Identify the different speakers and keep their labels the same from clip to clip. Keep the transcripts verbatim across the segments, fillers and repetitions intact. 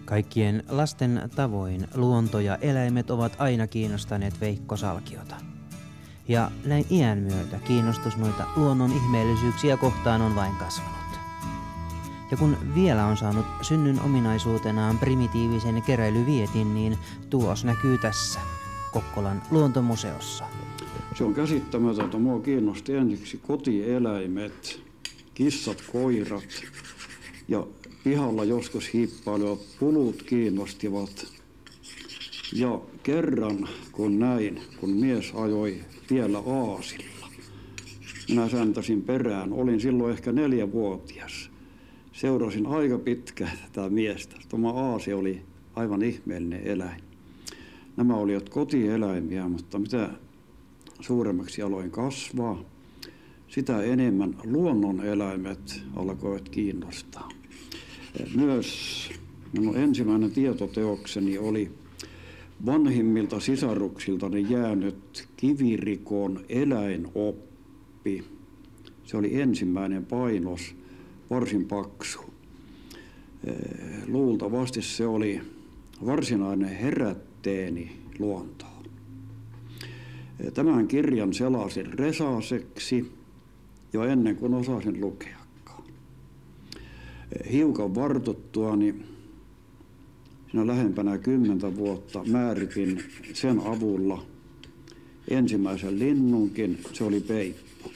Speaker 1: Kaikkien lasten tavoin luonto ja eläimet ovat aina kiinnostaneet Veikko Salkiota. Ja näin iän myötä kiinnostus noita luonnon ihmeellisyyksiä kohtaan on vain kasvanut. Ja kun vielä on saanut synnyn ominaisuutenaan primitiivisen keräilyvietin, niin tulos näkyy tässä, Kokkolan luontomuseossa.
Speaker 2: Se on käsittämätöntä. Mua kiinnosti ensiksi kotieläimet, kissat, koirat ja pihalla joskus hiippailevat pulut kiinnostivat. Ja kerran kun näin, kun mies ajoi tiellä aasilla, minä säntäsin perään. Olin silloin ehkä neljävuotias. Seurasin aika pitkään tätä miestä. Tämä aasi oli aivan ihmeellinen eläin. Nämä olivat kotieläimiä, mutta mitä suuremmaksi aloin kasvaa, sitä enemmän luonnon eläimet alkoivat kiinnostaa. Myös minun ensimmäinen tietoteokseni oli vanhimmilta sisaruksiltani jäänyt Kivirikon eläinoppi. Se oli ensimmäinen painos, varsin paksu. Luultavasti se oli varsinainen herätteeni luontoon. Tämän kirjan selasin resaaseksi jo ennen kuin osasin lukeakaan. Hiukan vartuttuani, siinä lähempänä kymmentä vuotta, määritin sen avulla ensimmäisen linnunkin, se oli peippo.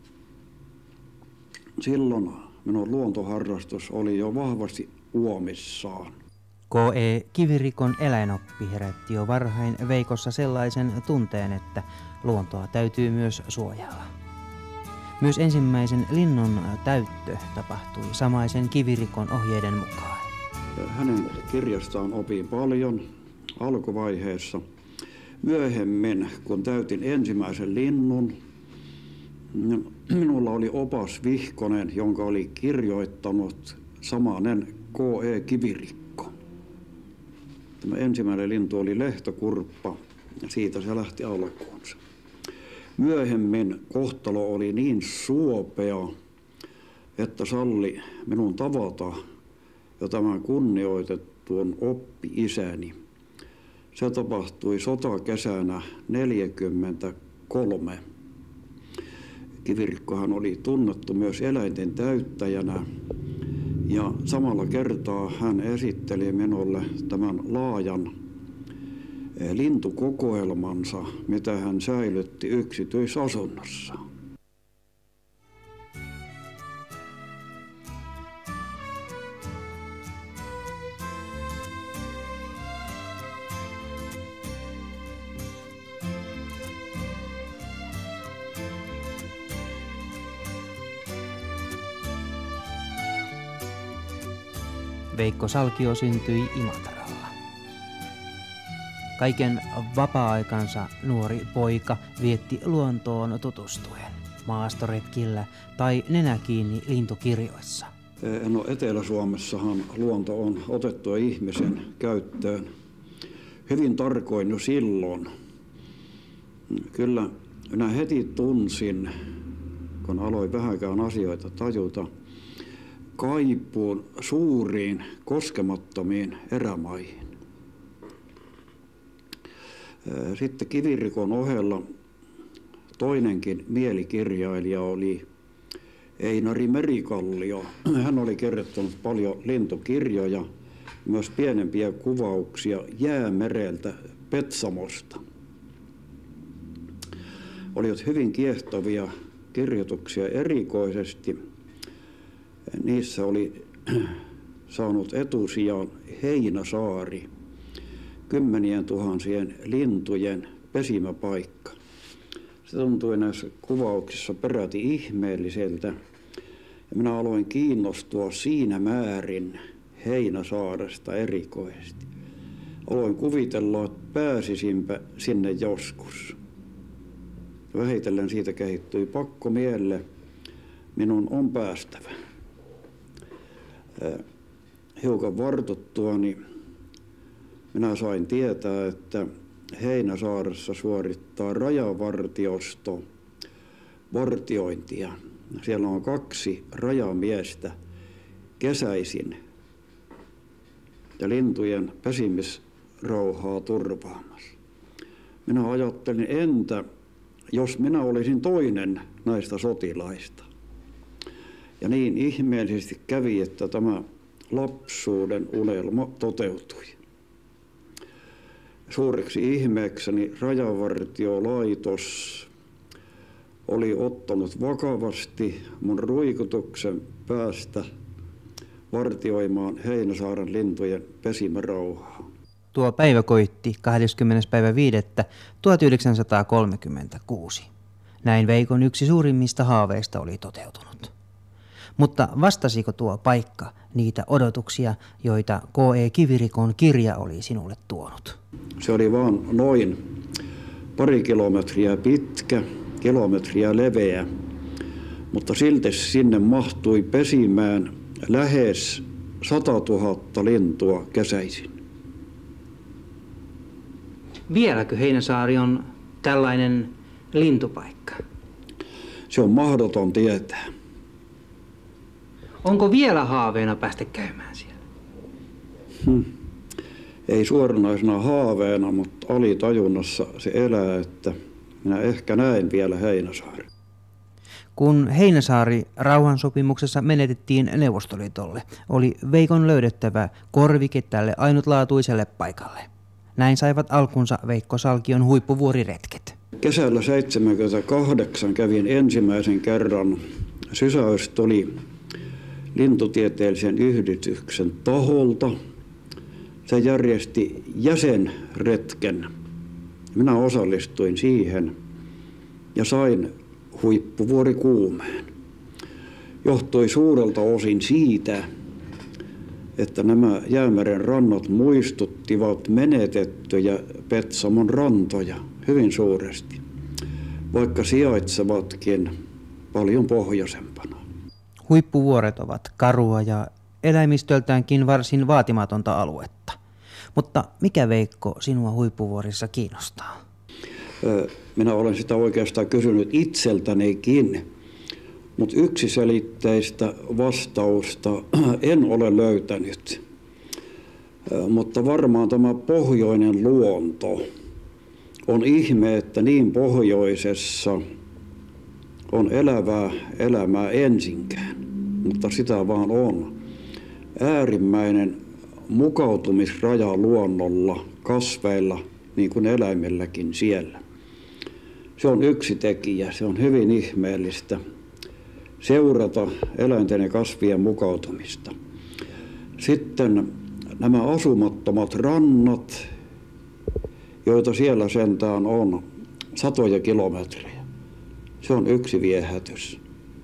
Speaker 2: Silloin minun luontoharrastus oli jo vahvasti uomissaan.
Speaker 1: K E Kivirikon eläinoppi herätti jo varhain Veikossa sellaisen tunteen, että luontoa täytyy myös suojella. Myös ensimmäisen linnun täyttö tapahtui samaisen Kivirikon ohjeiden mukaan.
Speaker 2: Hänen kirjastaan opin paljon alkuvaiheessa. Myöhemmin, kun täytin ensimmäisen linnun, minulla oli opas Vihkonen, jonka oli kirjoittanut samanen K E Kivirikko. Tämä ensimmäinen lintu oli lehtokurppa ja siitä se lähti alkuunsa. Myöhemmin kohtalo oli niin suopea, että salli minun tavata jo tämän kunnioitettuun oppi-isäni. Se tapahtui sotakesänä neljäkymmentäkolme. Kivirikkohan oli tunnettu myös eläinten täyttäjänä ja samalla kertaa hän esitteli minulle tämän laajan lintukokoelmansa, mitä hän säilytti yksityisasunnossa.
Speaker 1: Veikko Salkio syntyi Imatralla. Kaiken vapaa-aikansa nuori poika vietti luontoon tutustuen, maastoretkillä tai nenä kiinni lintukirjoissa.
Speaker 2: No Etelä-Suomessahan luonto on otettu ihmisen käyttöön hyvin tarkoin jo silloin. Kyllä minä heti tunsin, kun aloin vähänkään asioita tajuta, kaipuun suuriin koskemattomiin erämaihin. Sitten Kivirikon ohella toinenkin mielikirjailija oli Einari Merikallio. Hän oli kirjoittanut paljon lintukirjoja, myös pienempiä kuvauksia Jäämereltä, Petsamosta. Olivat hyvin kiehtovia kirjoituksia erikoisesti. Niissä oli saanut etusijan Heinäsaari, kymmenien tuhansien lintujen pesimäpaikka. Se tuntui näissä kuvauksissa peräti ihmeelliseltä. Ja minä aloin kiinnostua siinä määrin Heinäsaaresta erikoisesti. Aloin kuvitella, että pääsisinpä sinne joskus. Vähitellen siitä kehittyi pakko mielle. Minun on päästävä. Hiukan vartuttuani minä sain tietää, että Heinäsaaressa suorittaa rajavartiosto vartiointia. Siellä on kaksi rajamiestä kesäisin ja lintujen pesimisrauhaa turvaamassa. Minä ajattelin, entä jos minä olisin toinen näistä sotilaista. Ja niin ihmeellisesti kävi, että tämä lapsuuden unelma toteutui. Suureksi ihmeekseni rajavartiolaitos oli ottanut vakavasti mun ruikutuksen päästä vartioimaan Heinäsaaren lintujen pesimärauhaa.
Speaker 1: Tuo päivä koitti kahdeskymmenes päivä viidettä tuhatyhdeksänsataakolmekymmentäkuusi. Näin Veikon yksi suurimmista haaveista oli toteutunut. Mutta vastasiko tuo paikka niitä odotuksia, joita K E Kivirikon kirja oli sinulle tuonut?
Speaker 2: Se oli vaan noin pari kilometriä pitkä, kilometriä leveä, mutta silti sinne mahtui pesimään lähes satatuhatta lintua kesäisin.
Speaker 1: Vieläkö Heinäsaari on tällainen lintupaikka?
Speaker 2: Se on mahdoton tietää.
Speaker 1: Onko vielä haaveena päästä käymään siellä?
Speaker 2: Hmm. Ei suoranaisena haaveena, mutta alitajunnassa se elää, että minä ehkä näen vielä Heinäsaari.
Speaker 1: Kun Heinäsaari rauhansopimuksessa menetettiin Neuvostoliitolle, oli Veikon löydettävä korvike tälle ainutlaatuiselle paikalle. Näin saivat alkunsa Veikko Salkion huippuvuoriretket.
Speaker 2: Kesällä seitsemänkymmentäkahdeksan kävin ensimmäisen kerran. Sysäys tuli lintutieteellisen yhdistyksen taholta. Se järjesti jäsenretken. Minä osallistuin siihen ja sain huippuvuorikuumeen. Johtui suurelta osin siitä, että nämä Jäämeren rannat muistuttivat menetettyjä Petsamon rantoja hyvin suuresti, vaikka sijaitsevatkin paljon pohjoisempana.
Speaker 1: Huippuvuoret ovat karua ja eläimistöltäänkin varsin vaatimatonta aluetta. Mutta mikä, Veikko, sinua huippuvuorissa kiinnostaa?
Speaker 2: Minä olen sitä oikeastaan kysynyt itseltänikin, mutta yksiselitteistä vastausta en ole löytänyt. Mutta varmaan tämä pohjoinen luonto on ihme, että niin pohjoisessa on elävää elämää ensinkään, mutta sitä vaan on. Äärimmäinen mukautumisraja luonnolla, kasveilla, niin kuin eläimilläkin siellä. Se on yksi tekijä, se on hyvin ihmeellistä seurata eläinten ja kasvien mukautumista. Sitten nämä asumattomat rannat, joita siellä sentään on satoja kilometrejä. Se on yksi viehätys.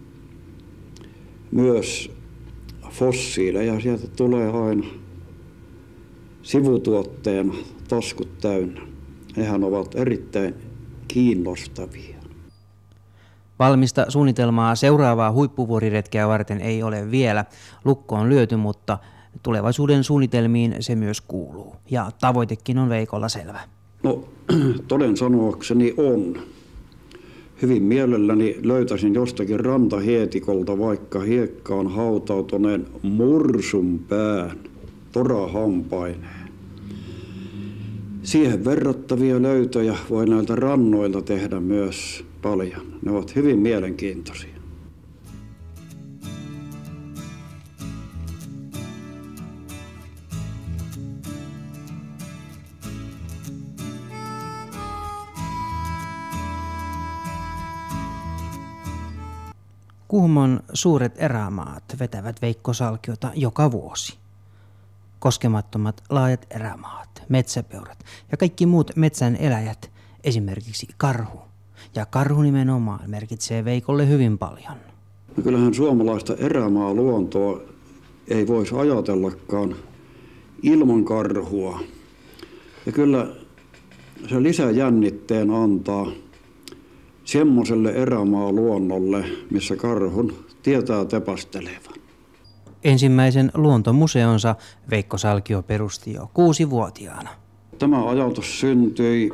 Speaker 2: Myös fossiileja sieltä tulee aina sivutuotteena, taskut täynnä. Nehän ovat erittäin kiinnostavia.
Speaker 1: Valmista suunnitelmaa seuraavaa huippuvuoriretkeä varten ei ole vielä. Lukko on lyöty, mutta tulevaisuuden suunnitelmiin se myös kuuluu. Ja tavoitekin on Veikolla selvä.
Speaker 2: No, toden sanoakseni on. Hyvin mielelläni löytäisin jostakin rantahietikolta vaikka hiekkaan hautautuneen mursun pään torahampaineen. Siihen verrattavia löytöjä voi näiltä rannoilta tehdä myös paljon. Ne ovat hyvin mielenkiintoisia.
Speaker 1: Kuhmon suuret erämaat vetävät Veikko Salkiota joka vuosi. Koskemattomat laajat erämaat, metsäpeurat ja kaikki muut metsän eläjät, esimerkiksi karhu. Ja karhu nimenomaan merkitsee Veikolle hyvin paljon.
Speaker 2: No kyllähän suomalaista erämaaluontoa ei voisi ajatellakaan ilman karhua. Ja kyllä se lisäjännitteen antaa semmoiselle erämaaluonnolle, missä karhun tietää tepastelevan.
Speaker 1: Ensimmäisen luontomuseonsa Veikko Salkio perusti jo kuusivuotiaana.
Speaker 2: Tämä ajatus syntyi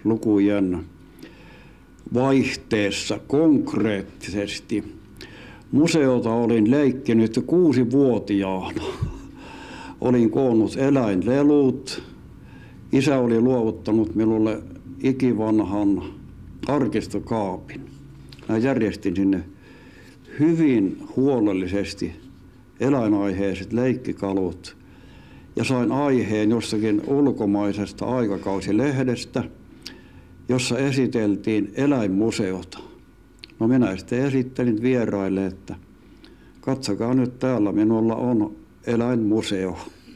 Speaker 2: neljäkymmentä-viisikymmentä lukujen vaihteessa konkreettisesti, museota olin leikkinyt kuusivuotiaana. Olin koonnut eläinlelut. Isä oli luovuttanut minulle ikivanhan arkistokaapin. Mä järjestin sinne hyvin huolellisesti eläinaiheiset leikkikalut ja sain aiheen jostakin ulkomaisesta aikakausilehdestä, jossa esiteltiin eläinmuseota. No minä sitten esittelin vieraille, että katsokaa nyt, täällä minulla on eläinmuseo.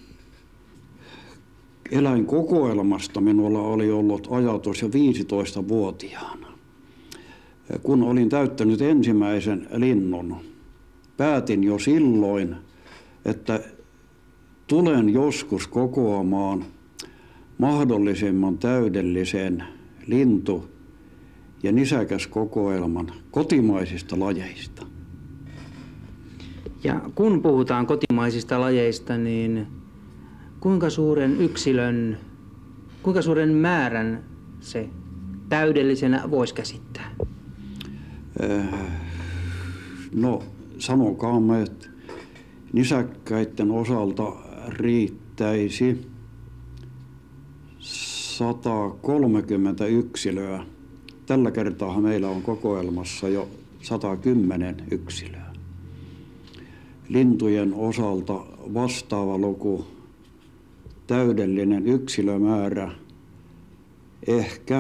Speaker 2: Eläinkokoelmasta minulla oli ollut ajatus jo viisitoistavuotiaana. Kun olin täyttänyt ensimmäisen linnun, päätin jo silloin, että tulen joskus kokoamaan mahdollisimman täydellisen lintu- ja nisäkäskokoelman kotimaisista lajeista.
Speaker 1: Ja kun puhutaan kotimaisista lajeista, niin kuinka suuren yksilön, kuinka suuren määrän se täydellisenä voisi käsittää?
Speaker 2: No sanokaamme, että nisäkkäiden osalta riittäisi sata kolmekymmentä yksilöä. Tällä kertaa meillä on kokoelmassa jo sata kymmenen yksilöä. Lintujen osalta vastaava luku, täydellinen yksilömäärä, ehkä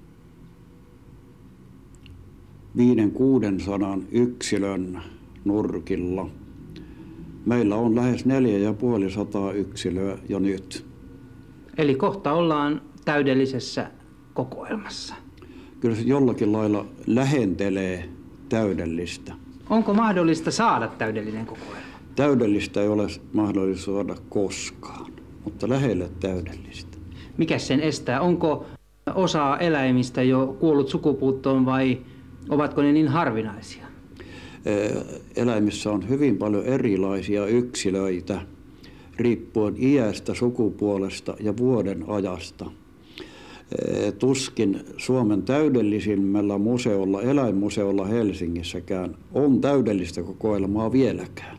Speaker 2: viiden kuudensadan yksilön nurkilla. Meillä on lähes neljä ja puoli sataa yksilöä jo nyt.
Speaker 1: Eli kohta ollaan täydellisessä kokoelmassa.
Speaker 2: Kyllä se jollakin lailla lähentelee täydellistä.
Speaker 1: Onko mahdollista saada täydellinen kokoelma?
Speaker 2: Täydellistä ei ole mahdollista saada koskaan, mutta lähelle täydellistä.
Speaker 1: Mikä sen estää? Onko osa eläimistä jo kuollut sukupuuttoon vai ovatko ne niin harvinaisia?
Speaker 2: Eläimissä on hyvin paljon erilaisia yksilöitä, riippuen iästä, sukupuolesta ja vuoden ajasta. Tuskin Suomen täydellisimmällä museolla, eläinmuseolla Helsingissäkään, on täydellistä kokoelmaa vieläkään.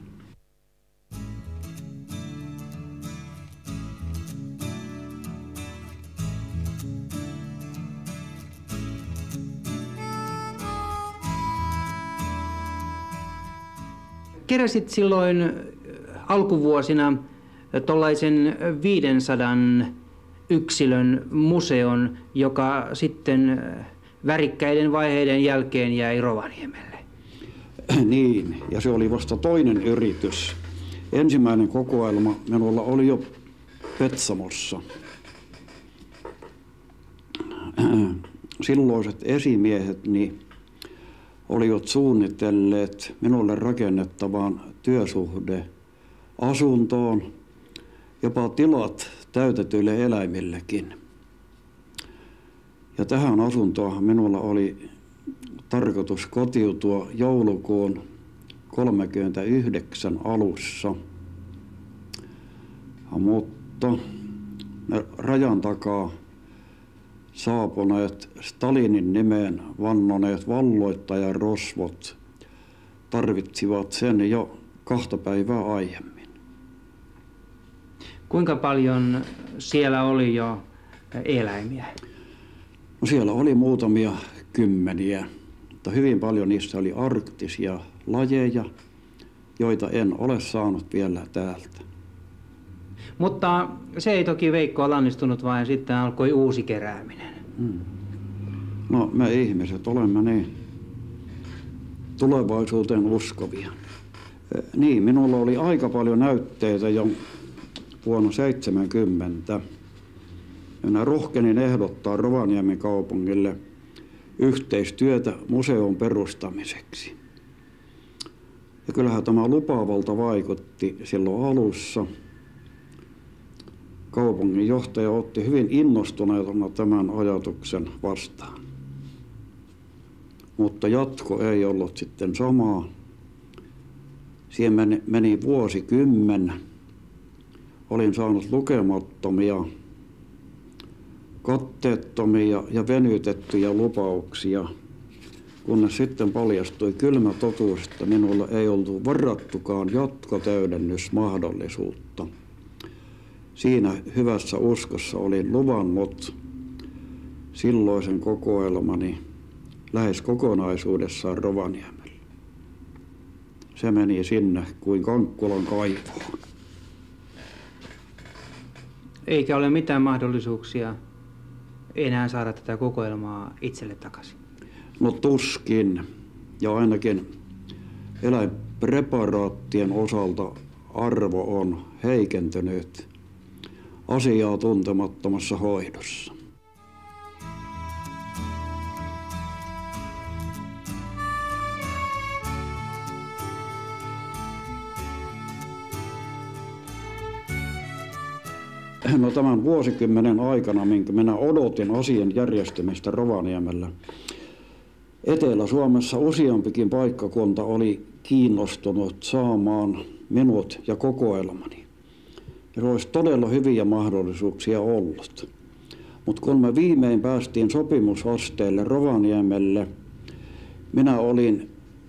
Speaker 1: Keräsit silloin alkuvuosina tuollaisen viidensadan yksilön museon, joka sitten värikkäiden vaiheiden jälkeen jäi Rovaniemelle.
Speaker 2: Niin, ja se oli vasta toinen yritys. Ensimmäinen kokoelma minulla oli jo Petsamossa. Silloiset esimiehet niin olivat suunnitelleet minulle rakennettavaan työsuhde asuntoon, jopa tilat täytetyille eläimillekin. Ja tähän asuntoon minulla oli tarkoitus kotiutua joulukuun kolmekymmentäyhdeksän alussa. Mutta ne rajan takaa saapuneet Stalinin nimeen vannoneet valloittajarosvot tarvitsivat sen jo kahta päivää aiemmin.
Speaker 1: Kuinka paljon siellä oli jo eläimiä?
Speaker 2: No siellä oli muutamia kymmeniä, mutta hyvin paljon niistä oli arktisia lajeja, joita en ole saanut vielä täältä.
Speaker 1: Mutta se ei toki Veikkoa lannistunut, vaan sitten alkoi uusi kerääminen.
Speaker 2: Hmm. No me ihmiset olemme niin tulevaisuuteen uskovia. Niin, minulla oli aika paljon näytteitä jo vuonna seitsemänkymmentä. Minä rohkenin ehdottaa Rovaniemen kaupungille yhteistyötä museon perustamiseksi. Ja kyllähän tämä lupaavalta vaikutti silloin alussa. Kaupungin johtaja otti hyvin innostuneetuna tämän ajatuksen vastaan. Mutta jatko ei ollut sitten samaa. Siihen meni, meni vuosikymmen. Olin saanut lukemattomia, katteettomia ja venytettyjä lupauksia, kunnes sitten paljastui kylmä totuus, että minulla ei oltu varattukaan jatkotäydennysmahdollisuutta. Siinä hyvässä uskossa olin luvannut silloisen kokoelmani lähes kokonaisuudessaan Rovaniemelle. Se meni sinne kuin Kankkulan kaivoon.
Speaker 3: Eikä ole mitään mahdollisuuksia enää saada tätä kokoelmaa itselle takaisin?
Speaker 2: No tuskin. Ja ainakin eläinpreparaattien osalta arvo on heikentynyt asiaa tuntemattomassa hoidossa. No tämän vuosikymmenen aikana, minkä minä odotin asian järjestymistä Rovaniemellä, Etelä-Suomessa useampikin paikkakunta oli kiinnostunut saamaan minut ja kokoelmani. Ja se olisi todella hyviä mahdollisuuksia ollut. Mutta kun me viimein päästiin sopimusasteelle Rovaniemelle, minä olin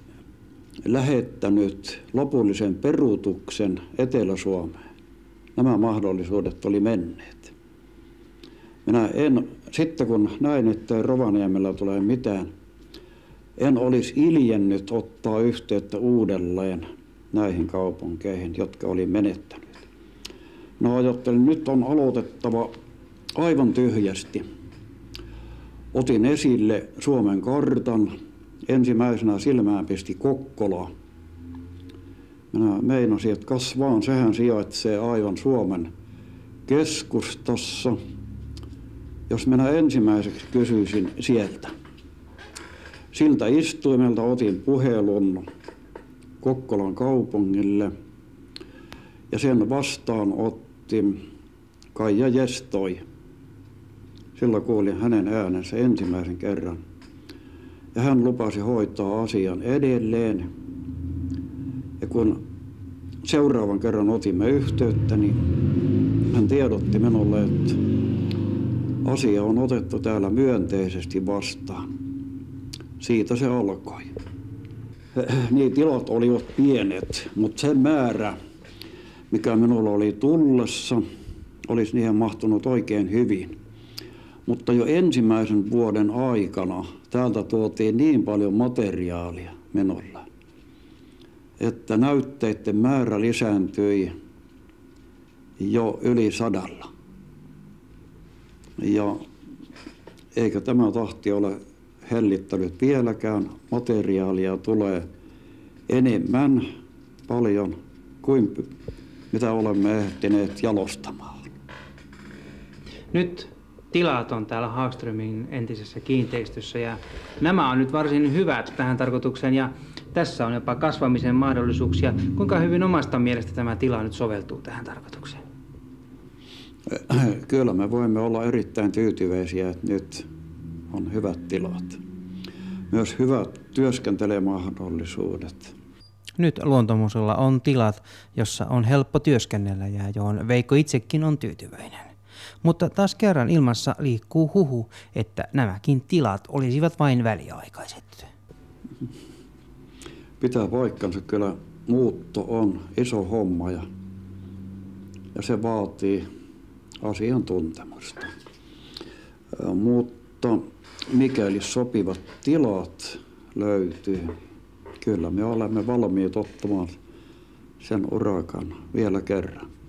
Speaker 2: lähettänyt lopullisen peruutuksen Etelä-Suomeen. Nämä mahdollisuudet oli menneet. Minä en, sitten kun näin, että ei Rovaniemellä tule mitään, en olisi iljennyt ottaa yhteyttä uudelleen näihin kaupunkeihin, jotka oli menettänyt. No ajattelin, nyt on aloitettava aivan tyhjästi. Otin esille Suomen kartan. Ensimmäisenä silmään pisti Kokkola. Minä meinasin, että kas vaan, sehän sijaitsee aivan Suomen keskustassa. Jos minä ensimmäiseksi kysyisin sieltä. Siltä istuimelta otin puhelun Kokkolan kaupungille ja sen vastaan otti Kaija Jestoi. Silloin kuulin hänen äänensä ensimmäisen kerran. Ja hän lupasi hoitaa asian edelleen. Ja kun seuraavan kerran otimme yhteyttä, niin hän tiedotti minulle, että asia on otettu täällä myönteisesti vastaan. Siitä se alkoi. Niin tilat olivat pienet, mutta se määrä, mikä minulla oli tullessa, olisi niihin mahtunut oikein hyvin. Mutta jo ensimmäisen vuoden aikana täältä tuotiin niin paljon materiaalia minulle, että näytteiden määrä lisääntyi jo yli sadalla. Ja eikä tämä tahti ole hellittänyt vieläkään. Materiaalia tulee enemmän paljon kuin mitä olemme ehtineet jalostamaan.
Speaker 3: Nyt tilat on täällä Hagströmin entisessä kiinteistössä ja nämä on nyt varsin hyvät tähän tarkoitukseen ja tässä on jopa kasvamisen mahdollisuuksia. Kuinka hyvin omasta mielestä tämä tila nyt soveltuu tähän tarkoitukseen?
Speaker 2: Kyllä me voimme olla erittäin tyytyväisiä, että nyt on hyvät tilat. Myös hyvät työskentelemahdollisuudet.
Speaker 1: Nyt Luontomuseolla on tilat, jossa on helppo työskennellä ja johon Veikko itsekin on tyytyväinen. Mutta taas kerran ilmassa liikkuu huhu, että nämäkin tilat olisivat vain väliaikaiset.
Speaker 2: Pitää paikkansa, kyllä muutto on iso homma ja, ja se vaatii asiantuntemusta. Mutta mikäli sopivat tilat löytyy, kyllä me olemme valmiit ottamaan sen urakan vielä kerran.